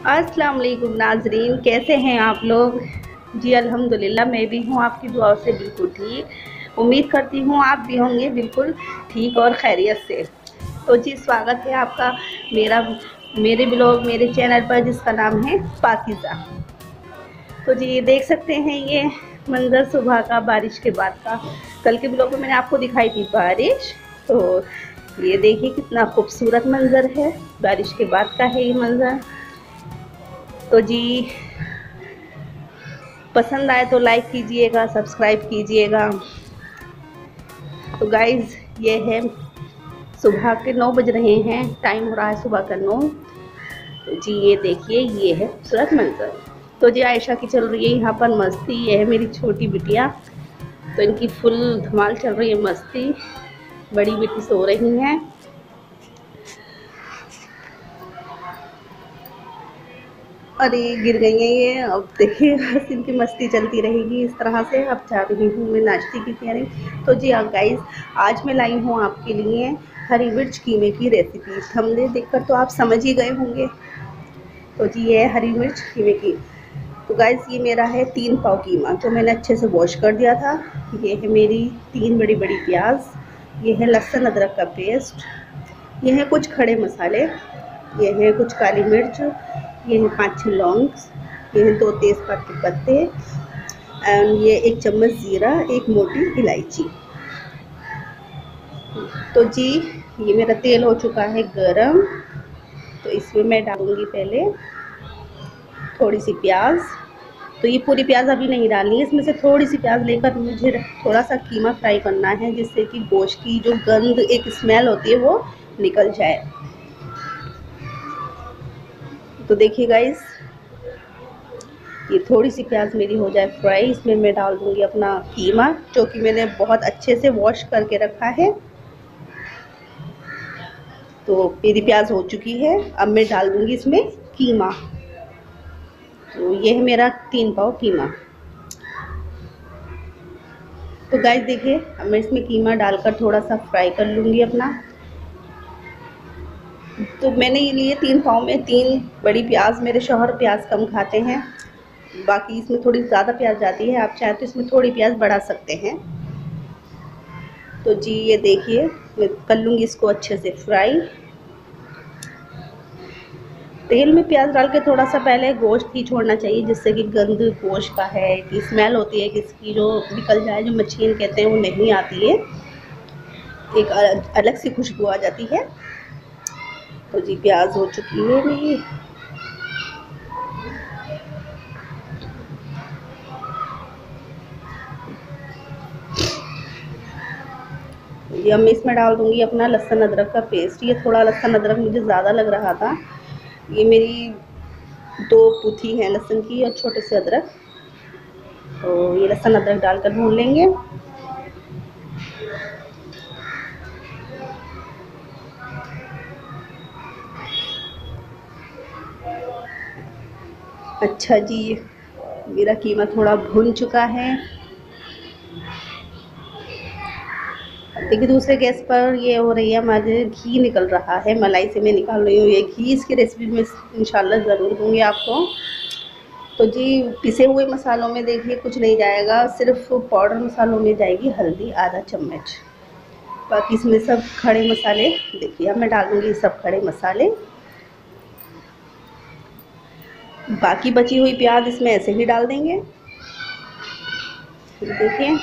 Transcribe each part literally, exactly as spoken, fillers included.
अस्सलाम वालेकुम नाजरीन, कैसे हैं आप लोग। जी अल्हम्दुलिल्लाह, मैं भी हूँ आपकी दुआओं से बिल्कुल ठीक। उम्मीद करती हूँ आप भी होंगे बिल्कुल ठीक और खैरियत से। तो जी स्वागत है आपका मेरा मेरे ब्लॉग मेरे चैनल पर, जिसका नाम है पाकीज़ा। तो जी ये देख सकते हैं, ये मंज़र सुबह का, बारिश के बाद का। कल के ब्लॉग में मैंने आपको दिखाई थी बारिश, तो ये देखिए कितना खूबसूरत मंज़र है, बारिश के बाद का है ये मंज़र। तो जी पसंद आए तो लाइक कीजिएगा, सब्सक्राइब कीजिएगा। तो गाइज़ ये है, सुबह के नौ बज रहे हैं, टाइम हो रहा है सुबह का नौ। तो जी ये देखिए, ये है खूबसूरत मंजर। तो जी आयशा की चल रही है यहाँ पर मस्ती। ये है मेरी छोटी बिटिया, तो इनकी फुल धमाल चल रही है मस्ती। बड़ी बेटी सो रही हैं। अरे गिर गई हैं ये, अब देखिए बस इनकी मस्ती चलती रहेगी इस तरह से। अब जा रही हूँ मैं नाश्ते की तैयारी। तो जी हाँ गाइस, आज मैं लाई हूँ आपके लिए हरी मिर्च कीमे की रेसिपी। थंबनेल देखकर तो आप समझ ही गए होंगे। तो जी ये है हरी मिर्च कीमे की। तो गाइस ये मेरा है तीन पाव कीमा, जो मैंने अच्छे से वॉश कर दिया था। ये है मेरी तीन बड़ी बड़ी प्याज। ये है लहसुन अदरक का पेस्ट। ये है कुछ खड़े मसाले। ये है कुछ काली मिर्च। ये है पाँच छः लौंग। ये है दो तेज़पात के पत्ते। एंड ये एक चम्मच ज़ीरा, एक मोटी इलायची। तो जी ये मेरा तेल हो चुका है गरम। तो इसमें मैं डालूँगी पहले थोड़ी सी प्याज। तो ये पूरी प्याज अभी नहीं डालनी है, इसमें से थोड़ी सी प्याज लेकर मुझे थोड़ा सा कीमा फ्राई करना है, जिससे कि गोश्त की जो गंध, एक स्मेल होती है, वो निकल जाए। तो देखिए गाइस, ये थोड़ी सी प्याज मेरी हो जाए फ्राई, इसमें मैं डाल दूँगी अपना कीमा, जो कि मैंने बहुत अच्छे से वॉश करके रखा है। तो मेरी प्याज हो चुकी है, अब मैं डाल दूँगी इसमें कीमा। तो ये है मेरा तीन पाव कीमा। तो गाइस देखिए, अब मैं इसमें कीमा डालकर थोड़ा सा फ्राई कर लूँगी अपना। तो मैंने ये लिए तीन पाव में तीन बड़ी प्याज। मेरे शौहर प्याज कम खाते हैं, बाकी इसमें थोड़ी ज़्यादा प्याज जाती है। आप चाहें तो इसमें थोड़ी प्याज बढ़ा सकते हैं। तो जी ये देखिए, मैं कर लूँगी इसको अच्छे से फ्राई। तेल में प्याज डाल के थोड़ा सा पहले गोश्त ही छोड़ना चाहिए, जिससे कि गंद गोश्त का है कि स्मेल होती है किसकी, जो निकल जाए, जो मच्छीन कहते हैं, वो नहीं आती है। एक अलग सी खुशबू आ जाती है। तो जी प्याज हो चुकी है मेरी। ये अब मैं इसमें डाल दूँगी अपना लहसुन अदरक का पेस्ट। ये थोड़ा लहसुन अदरक मुझे ज़्यादा लग रहा था। ये मेरी दो पुथी हैं लहसुन की और छोटे से अदरक। तो ये लहसुन अदरक डालकर भून लेंगे। अच्छा जी, मेरा कीमा थोड़ा भुन चुका है। देखिए दूसरे गैस पर ये हो रही है हमारे, घी निकल रहा है, मलाई से मैं निकाल रही हूँ ये घी। इसकी रेसिपी में इंशाल्लाह ज़रूर दूँगी आपको। तो जी पिसे हुए मसालों में देखिए कुछ नहीं जाएगा, सिर्फ पाउडर मसालों में जाएगी हल्दी आधा चम्मच। बाकी इसमें सब खड़े मसाले देखिए, अब मैं डाल दूँगी सब खड़े मसाले। बाकी बची हुई प्याज इसमें ऐसे ही डाल देंगे। देखिए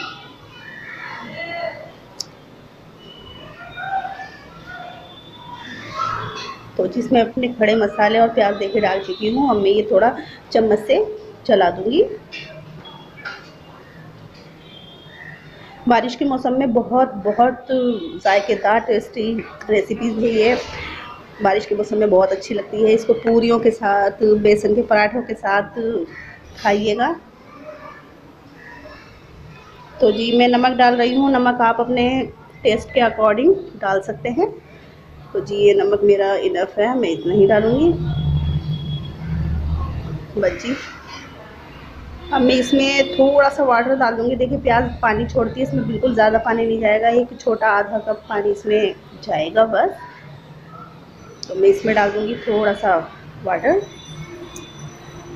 तो जिसमें अपने खड़े मसाले और प्याज देखिए डाल चुकी हूँ। अब मैं ये थोड़ा चम्मच से चला दूँगी। बारिश के मौसम में बहुत बहुत जायकेदार टेस्टी रेसिपीज़ है ये। बारिश के मौसम में बहुत अच्छी लगती है। इसको पूरियों के साथ, बेसन के पराठों के साथ खाइएगा। तो जी मैं नमक डाल रही हूँ। नमक आप अपने टेस्ट के अकॉर्डिंग डाल सकते हैं। तो जी ये नमक मेरा इनफ है, मैं इतना ही डालूँगी बस जी। अब मैं इसमें थोड़ा सा वाटर डाल दूँगी। देखिए प्याज पानी छोड़ती है, इसमें बिल्कुल ज़्यादा पानी नहीं जाएगा, एक छोटा आधा कप पानी इसमें जाएगा बस। तो मैं इसमें डाल दूँगी थोड़ा सा वाटर।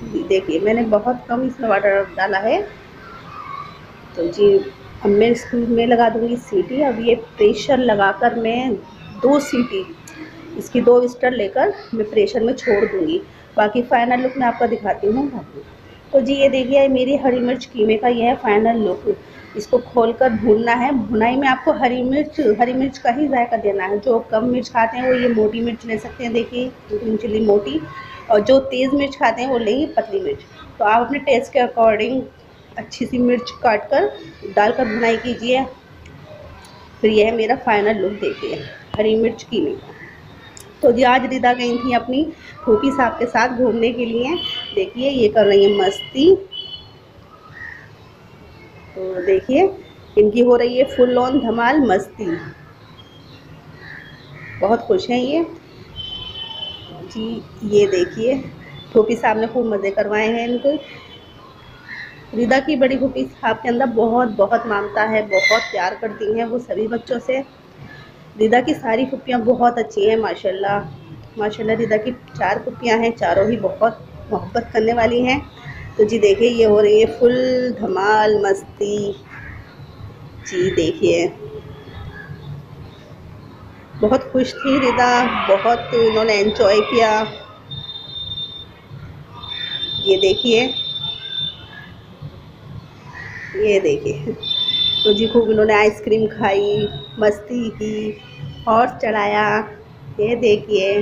देखिए मैंने बहुत कम इसमें वाटर डाला है। तो जी अब मैं इसमें लगा दूँगी सीटी। अब ये प्रेशर लगाकर मैं दो सीटी, इसकी दो विस्टल लेकर मैं प्रेशर में छोड़ दूँगी। बाकी फ़ाइनल लुक मैं आपको दिखाती हूँ बाकी। तो जी ये देखिए मेरी हरी मिर्च कीमे का ये है फ़ाइनल लुक। इसको खोलकर भूनना है। भुनाई में आपको हरी मिर्च हरी मिर्च का ही जायका देना है। जो कम मिर्च खाते हैं वो ये मोटी मिर्च ले सकते हैं, देखिए ग्रीन चिली मोटी, और जो तेज़ मिर्च खाते हैं वो लेंगे पतली मिर्च। तो आप अपने टेस्ट के अकॉर्डिंग अच्छी सी मिर्च काट कर डालकर भुनाई कीजिए। फिर यह है मेरा फाइनल लुक, देखिए हरी मिर्च कीमे। तो जी आज रिदा गई थी अपनी फूफी साहब के साथ घूमने के लिए। देखिए ये कर रही है मस्ती। तो देखिए इनकी हो रही है फुल ऑन धमाल मस्ती, बहुत खुश हैं ये जी। ये देखिए फूफी साहब ने खूब मज़े करवाए हैं इनको। रिदा की बड़ी फूफी साहब के अंदर बहुत बहुत ममता है, बहुत प्यार करती हैं वो सभी बच्चों से। रिदा की सारी फूफियाँ बहुत अच्छी हैं माशाल्लाह। माशाल्लाह रिदा की चार फूफियाँ हैं, चारों ही बहुत मोहब्बत करने वाली हैं। तो जी देखिए ये हो रही है फुल धमाल मस्ती जी। देखिए बहुत खुश थी रिदा, बहुत उन्होंने एंजॉय किया। ये देखिए ये देखिए तो जी खूब इन्होंने आइसक्रीम खाई, मस्ती की, हॉर्स चढ़ाया। ये देखिए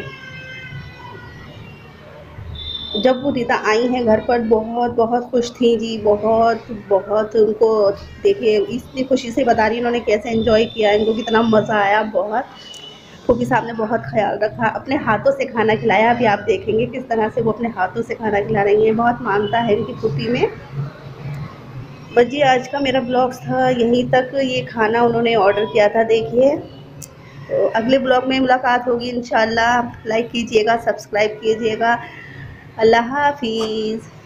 जब वो रिदा आई हैं घर पर बहुत बहुत खुश थी जी, बहुत बहुत उनको देखिए इतनी खुशी से बता रही है उन्होंने कैसे एंजॉय किया, इनको कितना मज़ा आया। बहुत फूफी साहब ने बहुत ख्याल रखा, अपने हाथों से खाना खिलाया। अभी आप देखेंगे किस तरह से वो अपने हाथों से खाना खिला रही हैं, बहुत मानता है इनकी फूफी में। बस जी आज का मेरा ब्लॉग था यहीं तक। ये खाना उन्होंने ऑर्डर किया था देखिए। तो अगले ब्लॉग में मुलाकात होगी इंशाल्लाह। लाइक कीजिएगा, सब्सक्राइब कीजिएगा। अल्लाह हाफिज़।